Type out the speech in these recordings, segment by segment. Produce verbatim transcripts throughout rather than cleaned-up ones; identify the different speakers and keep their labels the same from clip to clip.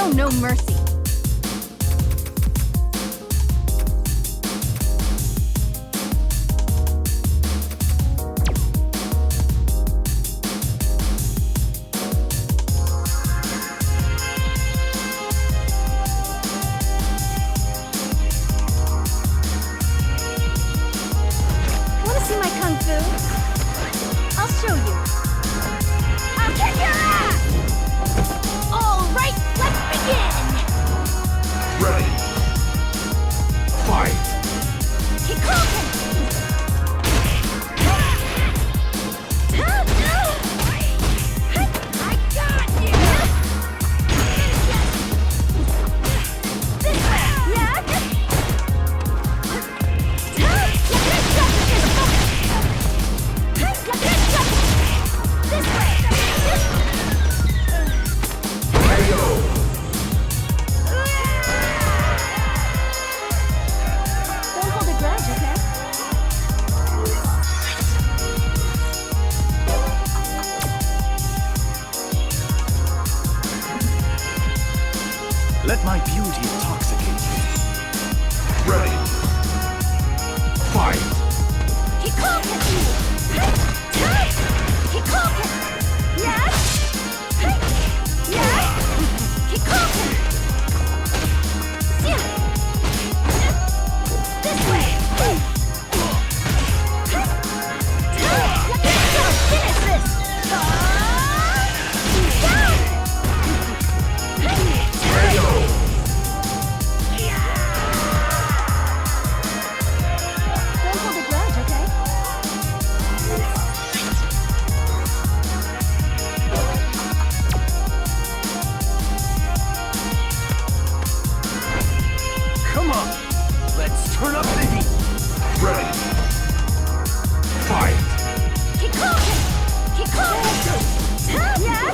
Speaker 1: Show no mercy. Wanna see my kung fu? I'll show you. I'll kick your ass! All right, let's begin!
Speaker 2: Ready. Fight!
Speaker 1: Kikoken! I got you! This way! Yeah? This way!
Speaker 2: Hey yo!
Speaker 1: Don't hold a grudge, okay?
Speaker 2: Let my beauty intoxicate you. Ready. Fight!
Speaker 1: Kikoken! Kikoken! Yes! Yes! Kikoken! Yeah! This way! Finish this!
Speaker 2: Hey yo!
Speaker 1: Don't hold a grudge, okay?
Speaker 2: Come on! Let's turn up the heat! Ready. Fight!
Speaker 1: Kikoken! Kikoken! Yes!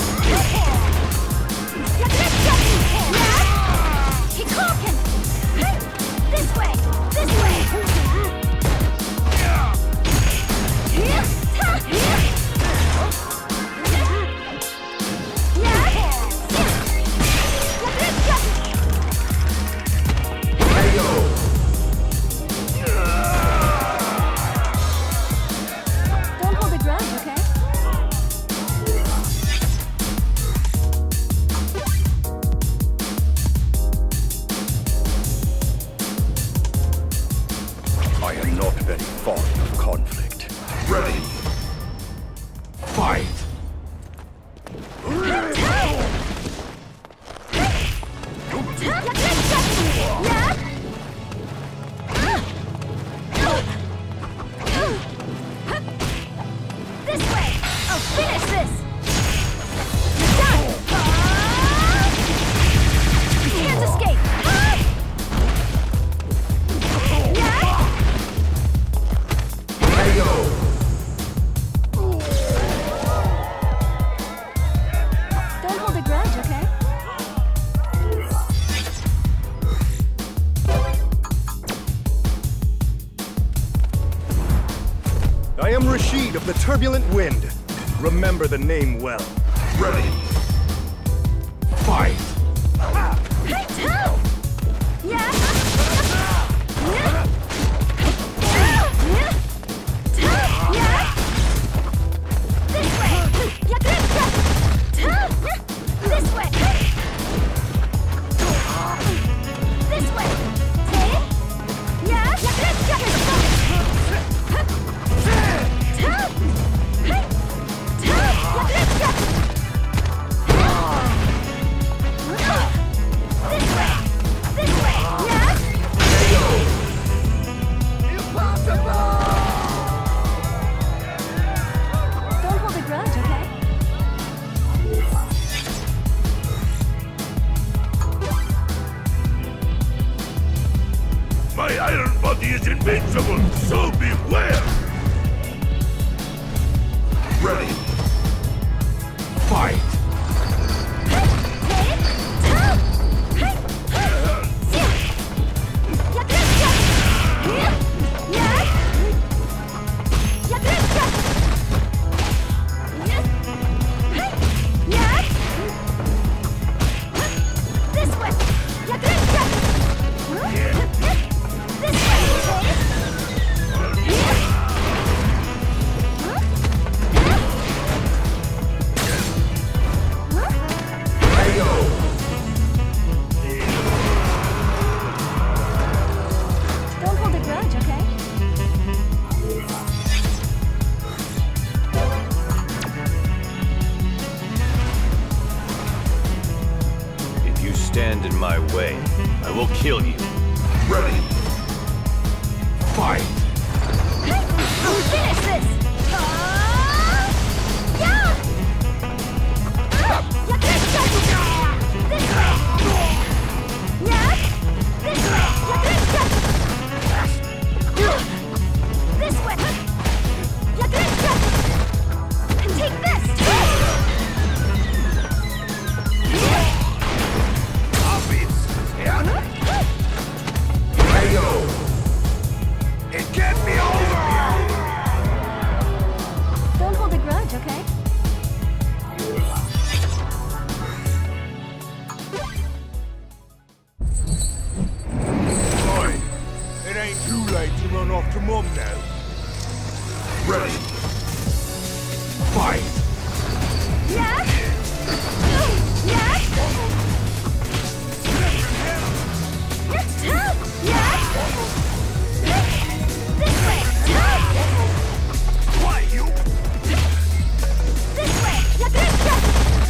Speaker 1: Yes! Kikoken! This way! This way!
Speaker 2: Hey yo!
Speaker 1: Don't hold a grudge, okay?
Speaker 2: I am not very fond of conflict. Ready. Fight!
Speaker 1: This way! I'll finish this! You're done! You can't escape!
Speaker 2: Hey yo!
Speaker 1: Don't hold a grudge, okay?
Speaker 3: I am Rashid of the Turbulent Wind. Remember the name well.
Speaker 2: Ready. Fight!
Speaker 1: Hey, tell! Yeah? Yeah? Yeah? Tell! Yeah? This way! Yeah, this way! Tell! This way! This way! Hey? Yeah? Yeah, this way! Tell! Hey! Tell! Yeah, this way! This way! This way! Yes?
Speaker 2: Hey yo!
Speaker 1: Don't hold a grudge, okay?
Speaker 2: My iron body is invincible, so beware! Ready. Fight!
Speaker 1: Hey! Tell! Hey! Yeah, this way! Yeah? Yes? Yeah, this way! Yes? Hey! Yes? This
Speaker 2: stand in my way, I will kill you.
Speaker 3: Ready. Fight.
Speaker 1: Finish this! Uh, yeah! Uh, yeah, this way! This way! Yeah! This way! Yeah, this way! This way! Yeah, this way! And take this!
Speaker 3: Obvious. Yeah. Hey, yo. It get me over!
Speaker 1: Don't hold a grudge, okay?
Speaker 3: Boy, it ain't too late to run off to Mum now. Ready. Fight.
Speaker 1: Yeah? Yeah? It's tough! Yeah? This way! Tough!
Speaker 3: Why, you?
Speaker 1: This way! Yeah, this way!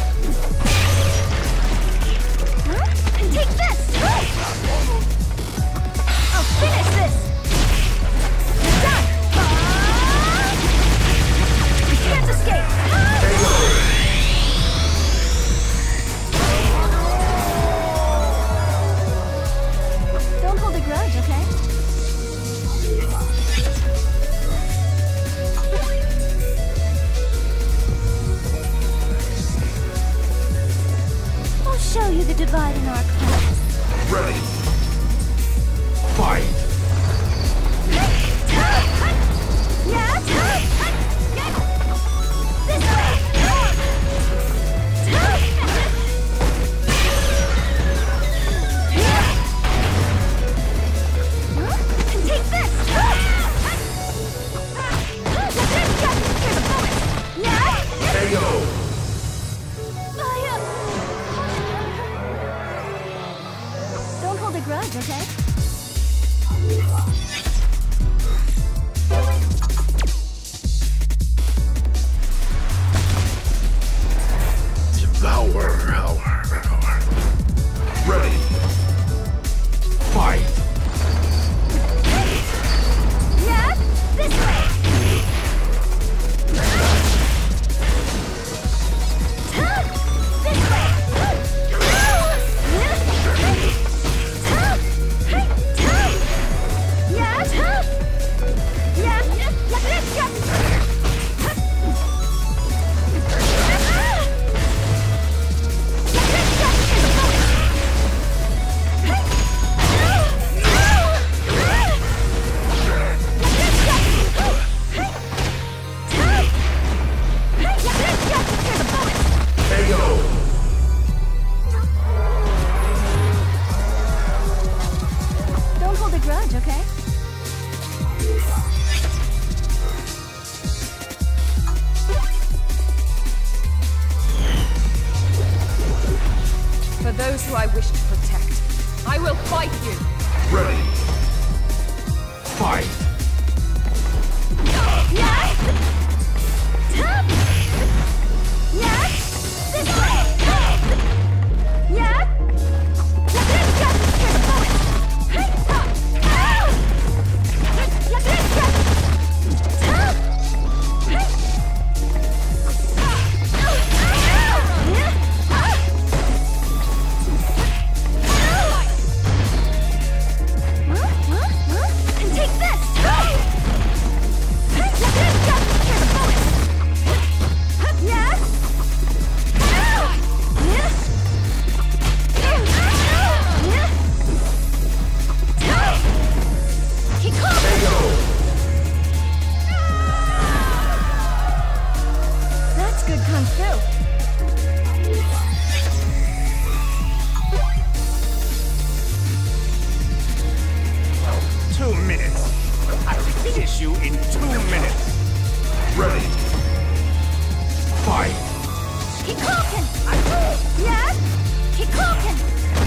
Speaker 1: Huh? And take this! I'll finish this! You're done! Ah! You can't escape! Don't hold a grudge, okay? I'll show you the divide in our class.
Speaker 3: Ready. Fight.
Speaker 1: Yeah, this way. And take this. Here's a bonus. Yeah.
Speaker 3: Hey, yo.
Speaker 1: Don't hold a grudge, okay?
Speaker 3: Devour, hour, hour. Ready. Fight.
Speaker 1: Yeah, this way. This way. Yeah, yeah, yeah, yeah.
Speaker 3: Hey, yo.
Speaker 1: Don't hold a grudge, okay?
Speaker 4: For those who I wish to protect, I will fight you!
Speaker 3: Ready. Fight.
Speaker 1: Yeah! Yeah! This way! Yeah! Here's a bonus! And take this! Here's a bonus! Yeah! That's good kung fu.
Speaker 3: Two minutes. I will finish you in two minutes. Ready. Fight.
Speaker 1: Keep talking. Yeah? Keep talking.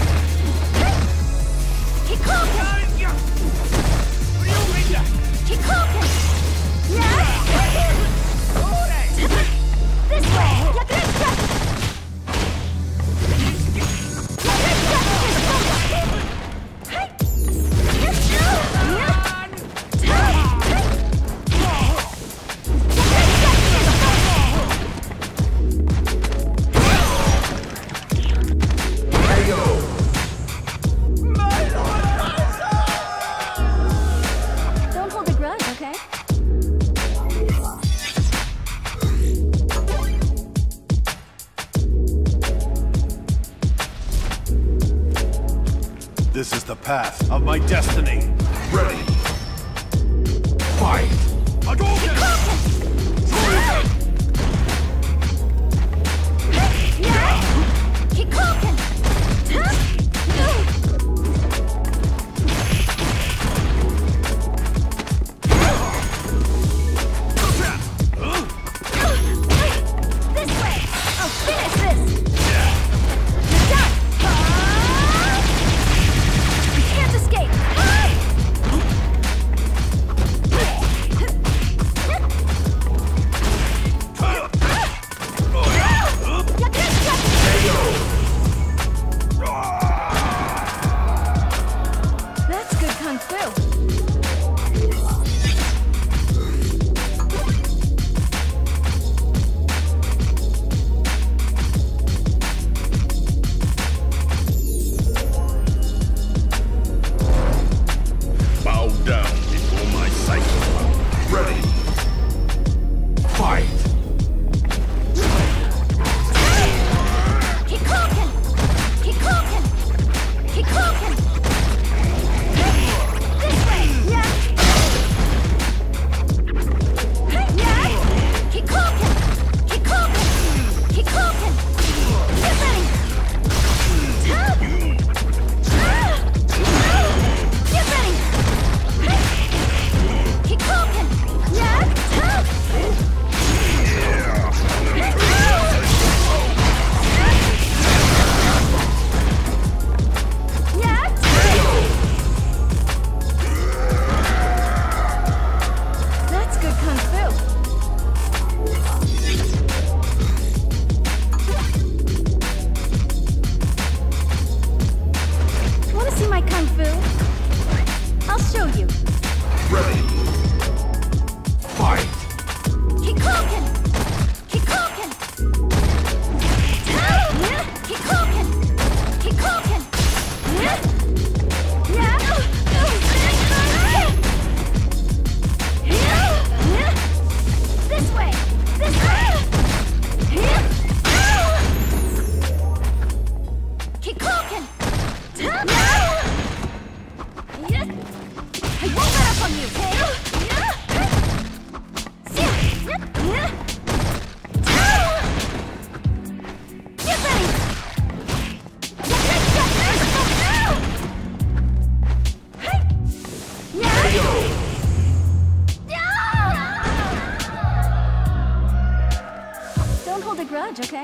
Speaker 1: Keep talking. Keep talking. Yeah? This way. Yeah, this way. Yeah, this way.
Speaker 2: This is the path of my destiny.
Speaker 3: Ready. Fight! Hadouken!
Speaker 1: Kikoken! This way! I'll finish this! You're done! You can't escape! That's good kung fu.
Speaker 2: Bow down before my cycle.
Speaker 3: Ready. Fight!
Speaker 1: Kikoken! Kikoken! Kikoken! This way! Yeah! Yeah! Kikoken! Kikoken! Kikoken! Get ready! Get ready! Kikoken! Yeah! Yeah! That's good kung fu. Wanna see my kung fu? I'll show you.
Speaker 3: Ready. Fight!
Speaker 1: Kikoken! Kikoken! Yeah! Kikoken! Kikoken! Yeah! Yeah! Yeah! This way! This way! Kikoken! Yeah! I won't let up on you, okay? Get ready! Don't hold a grudge, okay?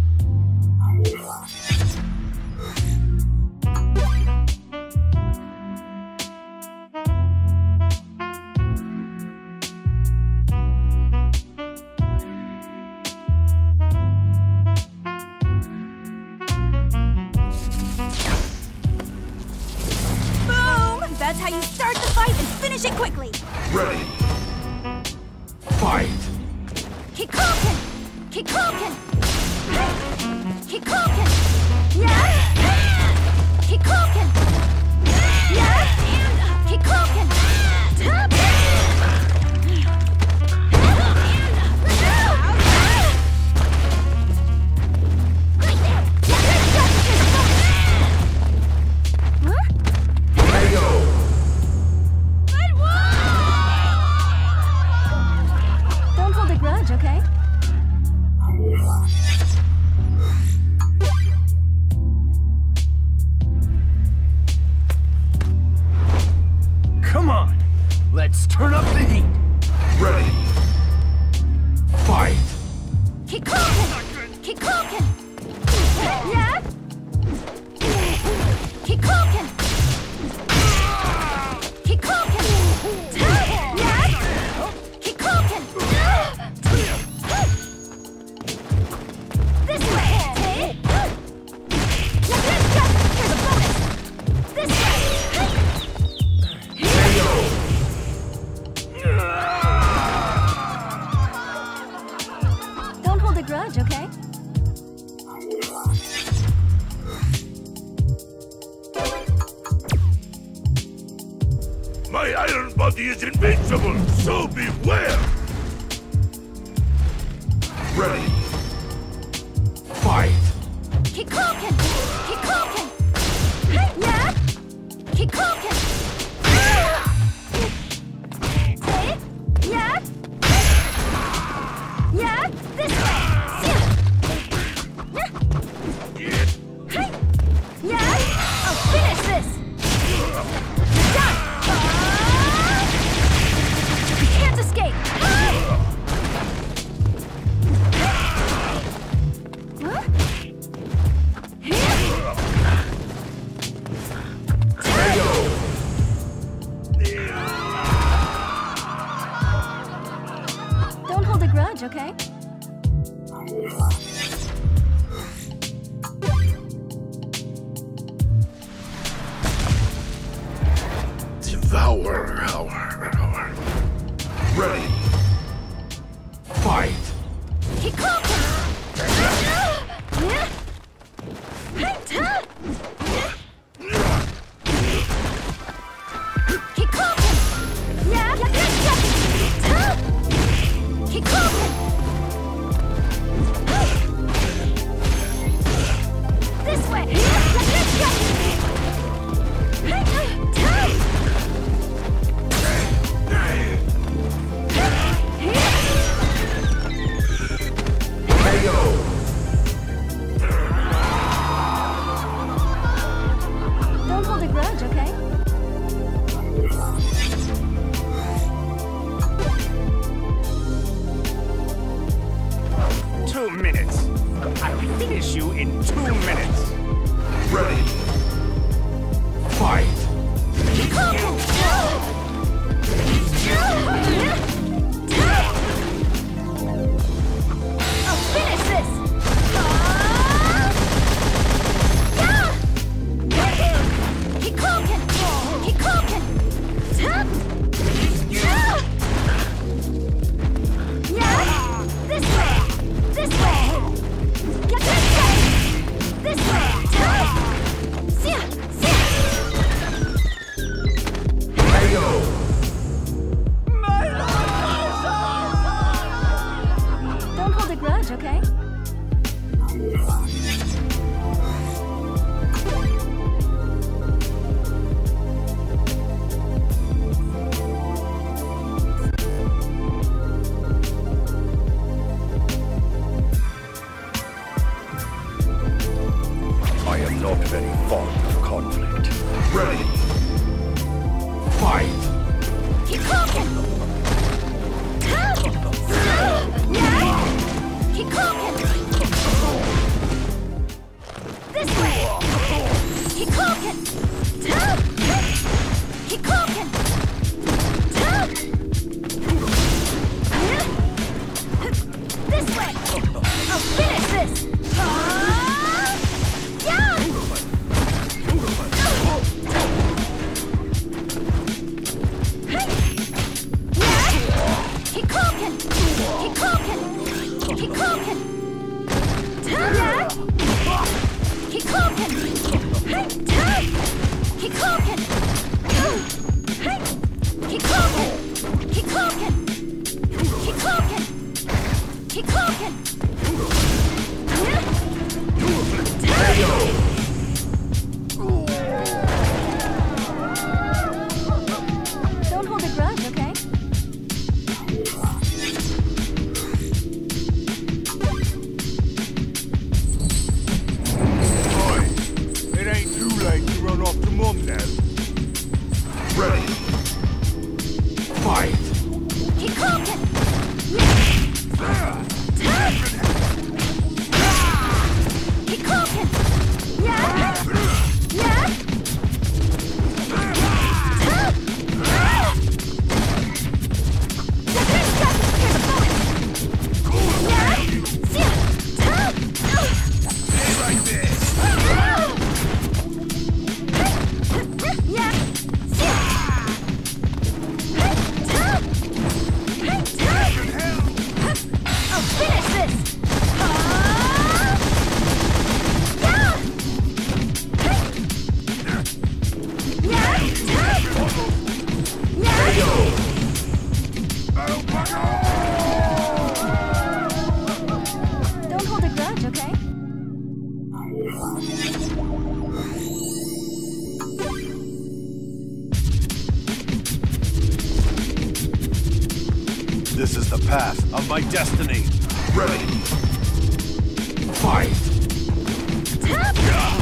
Speaker 1: Boom! That's how you start the fight and finish it quickly.
Speaker 3: Ready. Fight!
Speaker 1: Kikoken! Kikoken! Kikoken! Yeah! Kikoken! Yeah! Kikoken! Don't hold a grudge, okay?
Speaker 2: Come on, let's turn up the heat.
Speaker 3: Ready. Fight!
Speaker 1: Kikoken! Kikoken! Yeah! Kikoken! Kikoken! Yeah! Kikoken! This way! Here's a bonus! This way! Don't hold a grudge, okay?
Speaker 3: My iron body is invincible, so beware! Ready. Fight!
Speaker 1: Kikoken! Kikoken! Yeah! Yeah, this way. Yeah, I'll finish this. Done. You can't escape. Huh? Don't hold a grudge, okay?
Speaker 3: Devour our hour. Ready. Fight.
Speaker 1: Keep cooking. Keep cooking. Yeah, yeah, yeah. Keep cooking. This way. Yeah, yeah, yeah. Don't hold a grudge, okay?
Speaker 2: Two minutes. I'll finish you in two minutes.
Speaker 3: Ready. Fight.
Speaker 1: I'll finish this! Keep cooking! Keep cooking! Yeah! This way! This way! Get this way! This way! See Don't hold a grudge, okay?
Speaker 2: I am not very fond of conflict.
Speaker 3: Ready. Fight.
Speaker 1: Keep cooking! Yeah! Keep cooking! This way! Keep cooking! Keep cooking! This way! I'll finish this! Yeah! Keep cooking! Keep cooking! Keep cooking! Yeah! Keep cooking! Keep cooking! Keep cooking! Keep cooking! Keep cooking! Keep cooking! Don't hold a grudge, okay?
Speaker 3: Fight. It ain't too late to run off to Mum now. Ready. Fight.
Speaker 1: Keep cooking! Keep cooking! Yeah! Yeah! Don't hold a grudge, okay?
Speaker 2: This is the path of my destiny.
Speaker 3: Ready. Fight.
Speaker 1: Tap.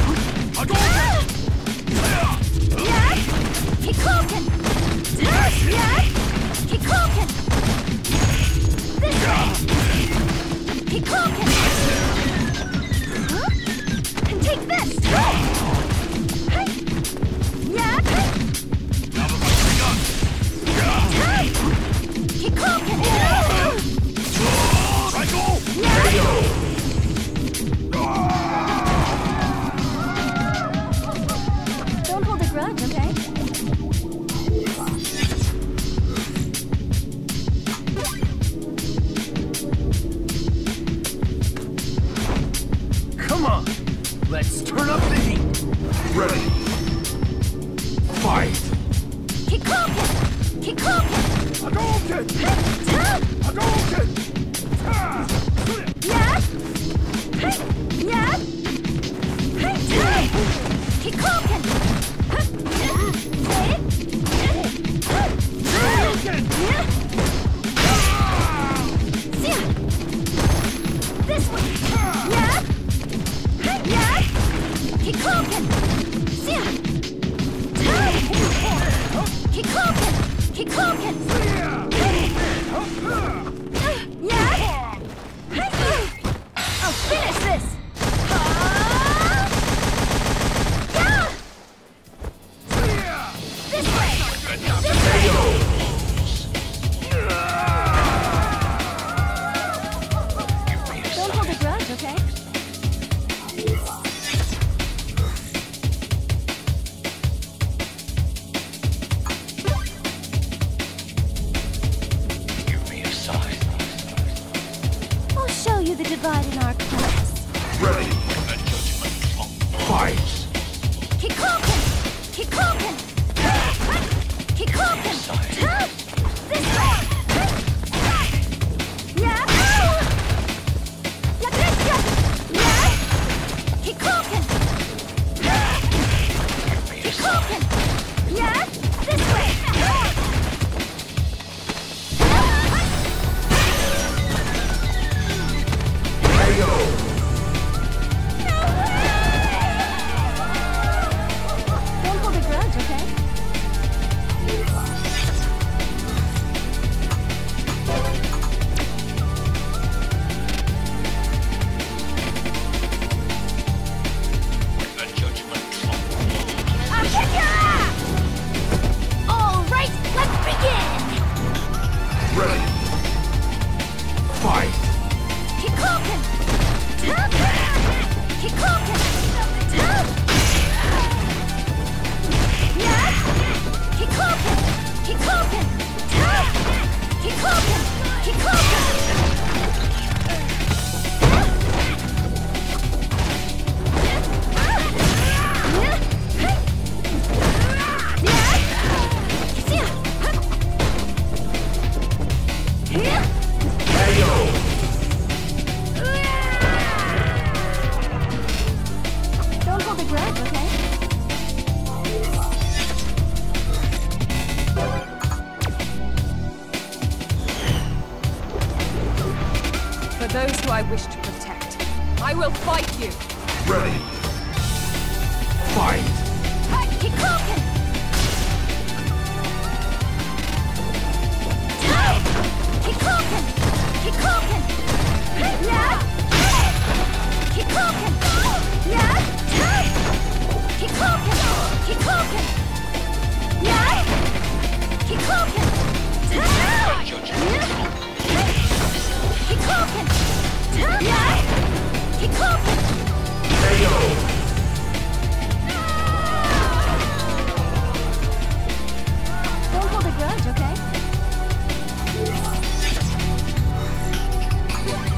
Speaker 1: Yeah. Keep cooking. Tap. Yeah. Keep cooking. This way. Keep cooking. Huh? And take this. Hey. Yeah. Hey. Keep cooking.
Speaker 3: Cycle.
Speaker 1: Yeah. Don't hold a grudge, okay?
Speaker 3: Come on. Let's turn up the heat. Ready. Fight.
Speaker 1: Keep cooking. Keep cooking.
Speaker 3: Hadouken.
Speaker 1: Tap.
Speaker 3: Hadouken.
Speaker 1: Yeah. Hey. Yeah. Hey. Tap. Keep cooking. This way. Yeah. Yeah. Keep cooking. Yeah. Keep cooking. Keep cooking. Yeah. I'll finish this. Yeah. This way. This way. Don't hold a grudge, okay?
Speaker 2: Give me a sign.
Speaker 1: I'll show you the divide in our class.
Speaker 3: Ready. Fight.
Speaker 1: Keep cooking. Keep cooking. Keep cooking. This way. Yeah. Like this, yeah. Yeah. Keep cooking. Keep cooking. Yeah. This way.
Speaker 3: Hey-yo.
Speaker 1: Don't hold a grudge, okay?
Speaker 2: The judgment trump.
Speaker 1: I'll kick your ass! All right, let's begin!
Speaker 3: Ready. Fight.
Speaker 1: Keep cooking! Tap! Keep cooking! Tap! Yeah! Keep cooking! Keep cooking! Tap! Keep cooking! Keep cooking! Yeah!
Speaker 3: Hey-yo.
Speaker 1: Don't hold a grudge, okay?
Speaker 4: For those who I wish to protect, I will fight you.
Speaker 3: Ready. Fight.
Speaker 1: Keep cooking! Tap! Keep cooking! Keep cooking! Yeah! Keep cooking! Yeah! Tap! Keep cooking! Keep cooking! Yeah! Keep cooking! Tap! Yeah! Keep cooking! Tap! Yeah! Keep cooking!
Speaker 3: Hey-yo.
Speaker 1: Don't hold a grudge, okay?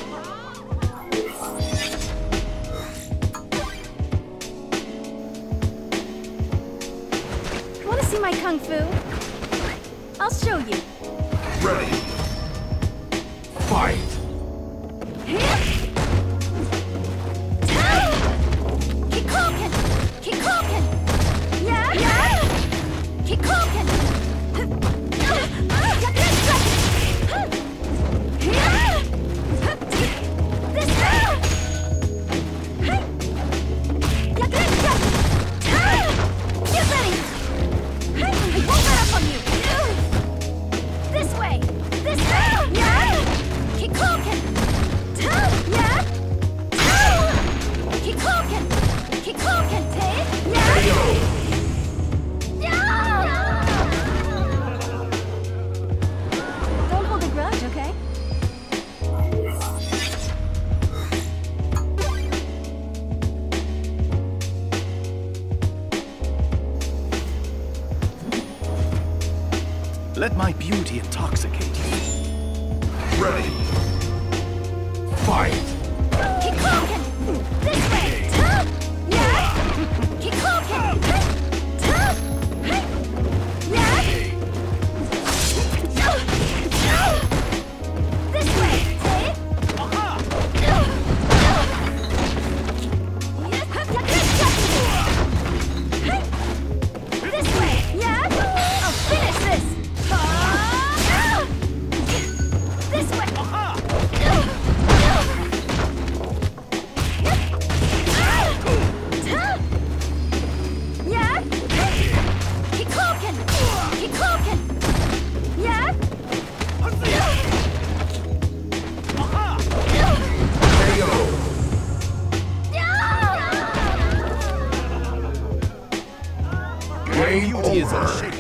Speaker 1: Want to see my kung fu? I'll show you.
Speaker 3: Ready. Fight.
Speaker 1: Keep talking! Keep talking! Yeah? Yeah? Keep talking! This way! Get ready! I won't let up on you! This way! This way! Yeah? Keep talking! Yeah? Keep talking! Keep talking, Ted! Yeah? Yeah! Don't hold a grudge, okay?
Speaker 2: Let my beauty intoxicate you.
Speaker 3: Ready. Fight.
Speaker 1: Keep talking! This way! Yeah? Keep talking! Yeah? This way! Ted! This way! Yeah? I'll finish this! This way! Yeah? Keep talking! Keep talking! Yeah?
Speaker 3: Game
Speaker 2: Beauty is
Speaker 3: over.
Speaker 2: unshakable.